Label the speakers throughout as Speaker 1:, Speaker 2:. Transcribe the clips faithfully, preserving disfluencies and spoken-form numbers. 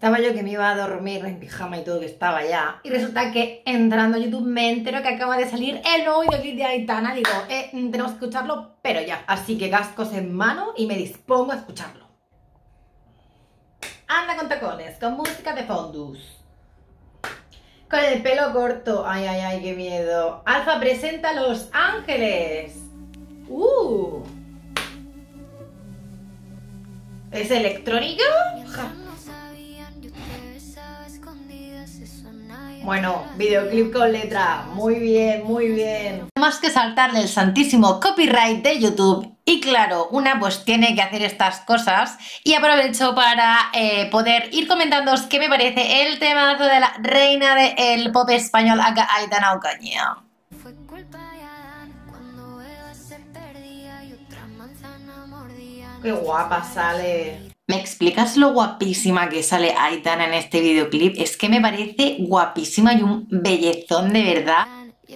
Speaker 1: Estaba yo que me iba a dormir en pijama y todo, que estaba ya. Y resulta que entrando a YouTube me entero que acaba de salir el nuevo videoclip de Aitana. Digo, eh, tenemos que escucharlo, pero ya. Así que cascos en mano y me dispongo a escucharlo. Anda con tacones, con música de fondus. Con el pelo corto. Ay, ay, ay, qué miedo. Alfa presenta a Los Ángeles. Uh. ¿Es electrónica? Ja. Bueno, videoclip con letra, muy bien, muy bien. Más que saltarle el santísimo copyright de YouTube. Y claro, una pues tiene que hacer estas cosas. Y aprovecho para eh, poder ir comentándoos qué me parece el temazo de la reina del pop español, acá Aitana Ocaña. Qué guapa sale. ¿Me explicas lo guapísima que sale Aitana en este videoclip? Es que me parece guapísima y un bellezón de verdad.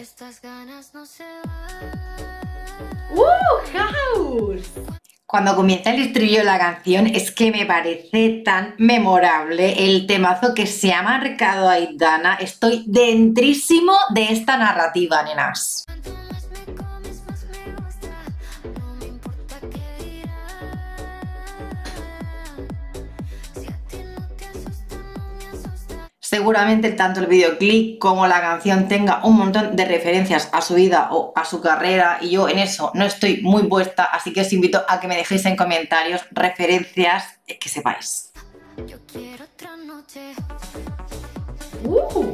Speaker 1: ¡Uh! ¡House! Cuando comienza el estribillo de la canción es que me parece tan memorable el temazo que se ha marcado Aitana. Estoy dentrísimo de esta narrativa, nenas. Seguramente tanto el videoclip como la canción tenga un montón de referencias a su vida o a su carrera y yo en eso no estoy muy puesta, así que os invito a que me dejéis en comentarios referencias que sepáis. Uh,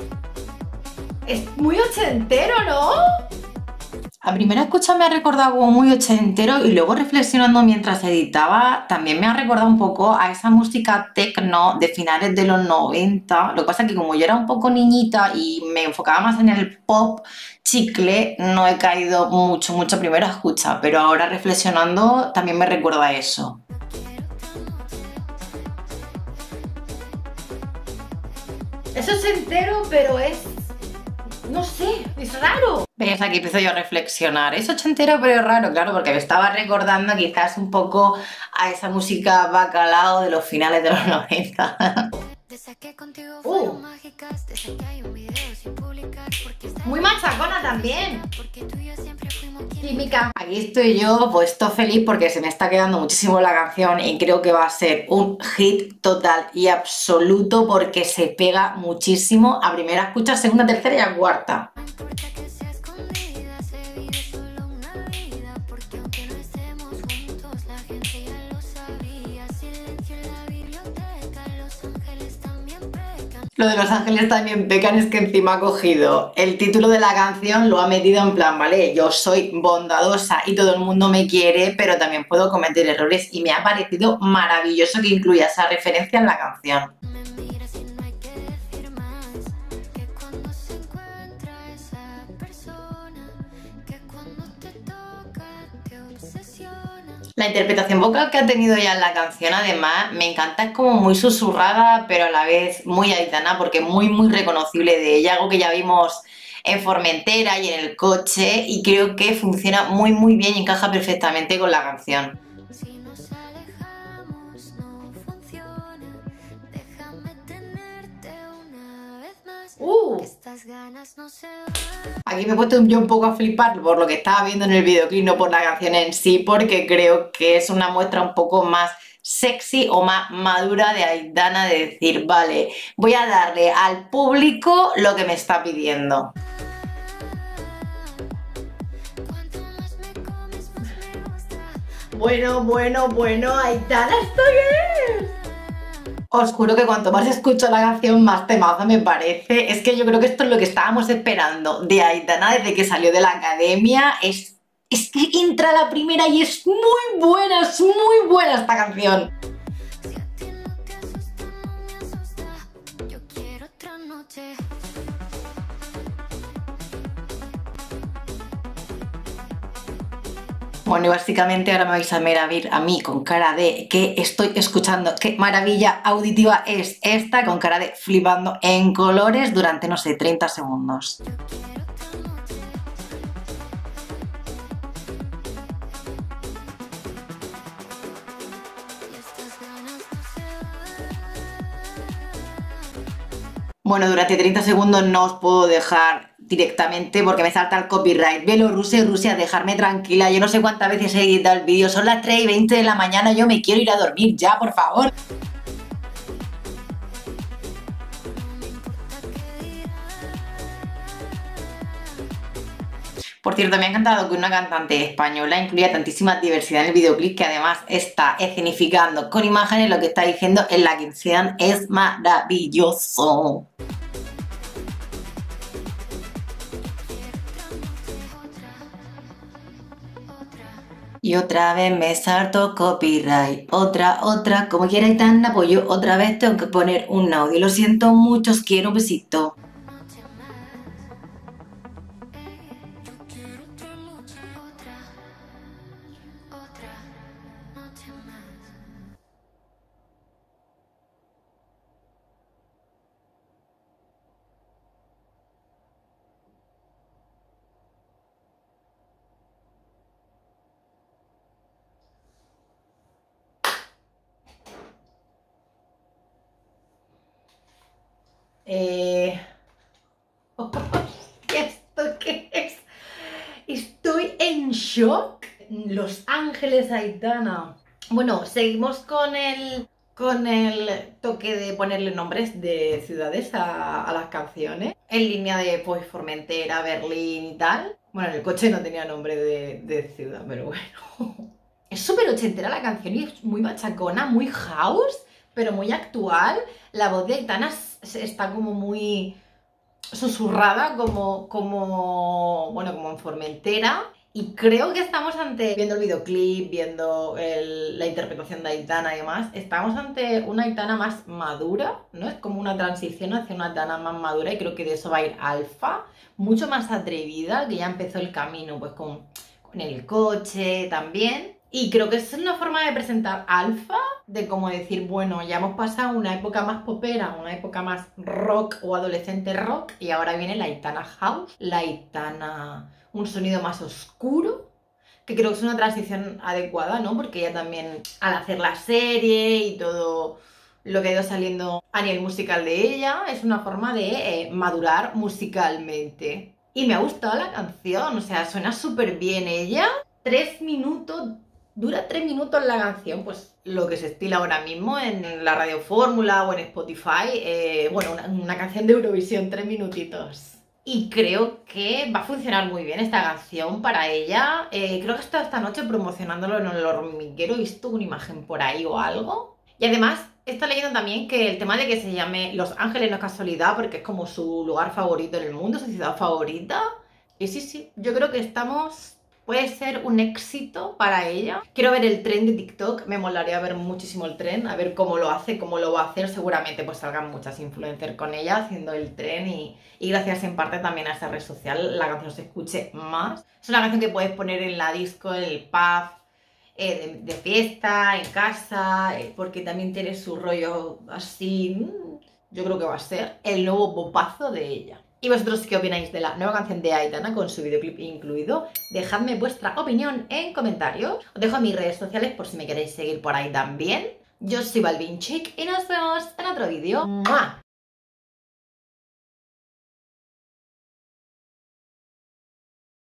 Speaker 1: es muy ochentero, ¿no? A primera escucha me ha recordado como muy ochentero y luego reflexionando mientras editaba también me ha recordado un poco a esa música techno de finales de los noventa. Lo que pasa es que como yo era un poco niñita y me enfocaba más en el pop chicle, no he caído mucho, mucho a primera escucha, pero ahora reflexionando también me recuerda a eso. Es ochentero, pero es... no sé, es raro. ¿Ves? Aquí empiezo yo a reflexionar. Es ochentero pero es raro, claro, porque me estaba recordando quizás un poco a esa música bacalao de los finales de los noventa. Uh. Muy machacona también. Química. Aquí estoy yo puesto feliz porque se me está quedando muchísimo la canción y creo que va a ser un hit total y absoluto porque se pega muchísimo a primera escucha, segunda, tercera y a cuarta. Lo de Los Ángeles también pecan es que encima ha cogido el título de la canción, lo ha metido en plan, vale, yo soy bondadosa y todo el mundo me quiere, pero también puedo cometer errores y me ha parecido maravilloso que incluya esa referencia en la canción. La interpretación vocal que ha tenido ya en la canción además me encanta, es como muy susurrada pero a la vez muy Aitana porque muy muy reconocible de ella, algo que ya vimos en Formentera y en el coche y creo que funciona muy muy bien y encaja perfectamente con la canción. Uh. Aquí me he puesto yo un poco a flipar por lo que estaba viendo en el videoclip, no por la canción en sí, porque creo que es una muestra un poco más sexy o más madura de Aitana de decir, vale, voy a darle al público lo que me está pidiendo. Bueno, bueno, bueno, Aitana, ¿esto qué es? Os juro que cuanto más escucho la canción, más temazo me parece. Es que yo creo que esto es lo que estábamos esperando de Aitana desde que salió de la academia. Es, es que entra la primera y es muy buena, es muy buena esta canción. Bueno, y básicamente ahora me vais a ver a ver a mí con cara de que estoy escuchando qué maravilla auditiva es esta, con cara de flipando en colores durante, no sé, treinta segundos. Bueno, durante treinta segundos no os puedo dejar directamente porque me salta el copyright. Bielorrusia y Rusia, dejarme tranquila. Yo no sé cuántas veces he editado el vídeo. Son las tres y veinte de la mañana. Yo me quiero ir a dormir ya, por favor. Por cierto, me ha encantado que una cantante española incluya tantísima diversidad en el videoclip, que además está escenificando con imágenes lo que está diciendo en la canción. Es maravilloso. Y otra vez me salto copyright. Otra, otra, como quiera y tan apoyo. Otra vez tengo que poner un audio. Lo siento mucho, os quiero, un besito. Eh... ¿Esto qué es? Estoy en shock. Los Ángeles, Aitana. Bueno, seguimos con el, con el toque de ponerle nombres de ciudades a, a las canciones. En línea de pues Formentera, Berlín y tal. Bueno, en el coche no tenía nombre de, de ciudad, pero bueno. Es súper ochentera la canción y es muy machacona, muy house, pero muy actual. La voz de Aitana está como muy susurrada, como, como, bueno, como en Formentera. Y creo que estamos ante, viendo el videoclip, viendo el, la interpretación de Aitana y demás, estamos ante una Aitana más madura, ¿no? Es como una transición hacia una Aitana más madura y creo que de eso va a ir Alfa, mucho más atrevida, que ya empezó el camino pues con, con el coche también. Y creo que es una forma de presentar Alfa, de como decir, bueno, ya hemos pasado una época más popera, una época más rock o adolescente rock, y ahora viene la Aitana House, la Aitana, un sonido más oscuro, que creo que es una transición adecuada, ¿no? Porque ella también, al hacer la serie y todo lo que ha ido saliendo a nivel musical de ella, es una forma de eh, madurar musicalmente. Y me ha gustado la canción, o sea, suena súper bien ella. Tres minutos... Dura tres minutos la canción, pues lo que se estila ahora mismo en la Radio Fórmula o en Spotify. Eh, bueno, una, una canción de Eurovisión, tres minutitos. Y creo que va a funcionar muy bien esta canción para ella. Eh, creo que he estado esta noche promocionándolo en el hormiguero, he visto una imagen por ahí o algo. Y además, he estado leyendo también que el tema de que se llame Los Ángeles no es casualidad, porque es como su lugar favorito en el mundo, su ciudad favorita. Y sí, sí, yo creo que estamos... Puede ser un éxito para ella. Quiero ver el tren de TikTok, me molaría ver muchísimo el tren, a ver cómo lo hace, cómo lo va a hacer. Seguramente pues salgan muchas influencers con ella haciendo el tren y, y gracias en parte también a esa red social la canción se escuche más. Es una canción que puedes poner en la disco, en el pub, eh, de, de fiesta, en casa, eh, porque también tiene su rollo así. Yo creo que va a ser el nuevo bopazo de ella. ¿Y vosotros qué opináis de la nueva canción de Aitana con su videoclip incluido? Dejadme vuestra opinión en comentarios. Os dejo mis redes sociales por si me queréis seguir por ahí también. Yo soy Balvin Chic y nos vemos en otro vídeo. ¡Mua!